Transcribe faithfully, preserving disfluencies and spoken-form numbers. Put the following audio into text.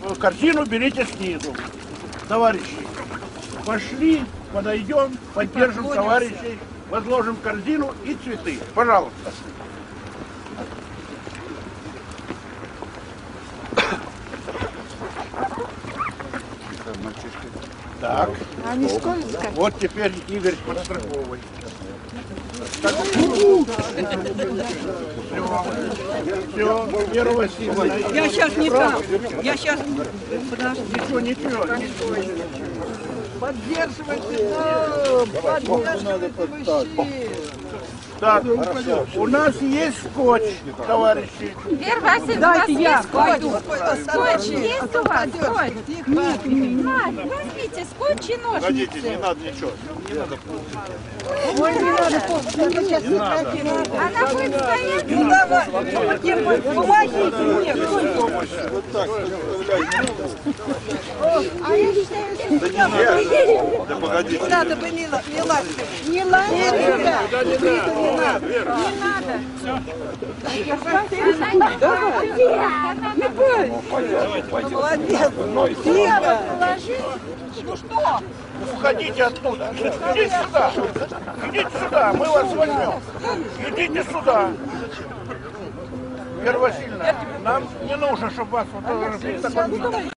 корзину берите снизу. Товарищи, пошли, подойдем, поддержим товарищей, возложим корзину и цветы. Пожалуйста. Так. А не скользко? Вот теперь Игорь подстраховывает. Все, Вера Васильевна. Я сейчас не там. Я сейчас... Подожди. Ничего, ничего, ничего. Поддерживайте дом! Поддерживайте мужчин! Так, у нас есть скотч, товарищи. Вера Васильевна, у вас Дайте я есть скотч? пойду. Скотч есть у вас? Скотч? Нет, нет. Надя, возьмите скотч и ножницы. Погодите, не надо ничего. Не надо. Ой, не надо, это сейчас не надо. Она будет стоять. Ну давай, помогите мне, кто-нибудь. Вот так А я считаю, что Да погодите. Не надо бы не лазить. Не лазить, ребят. Не надо. не надо. Молодец. Тихо. Положи. Ну что? Уходите оттуда. Идите сюда. Идите сюда, мы вас возьмем. Идите сюда. Вера Васильевна, нам не нужно, чтобы вас фотографировали.